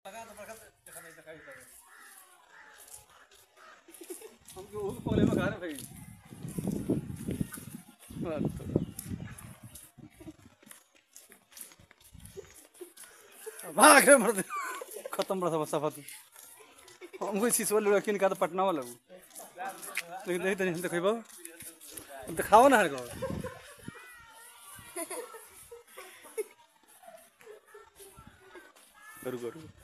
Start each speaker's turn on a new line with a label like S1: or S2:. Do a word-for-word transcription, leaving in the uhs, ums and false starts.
S1: हमको वो कोले में खा रहे भाई भाग रे मर्द खत्म बड़ा सब सफा तू हमको इसी सोल लुड़ा किन का तो पटना वाला लेकिन नहीं तो नहीं देखो बाबू तो खाओ ना हर को करू करू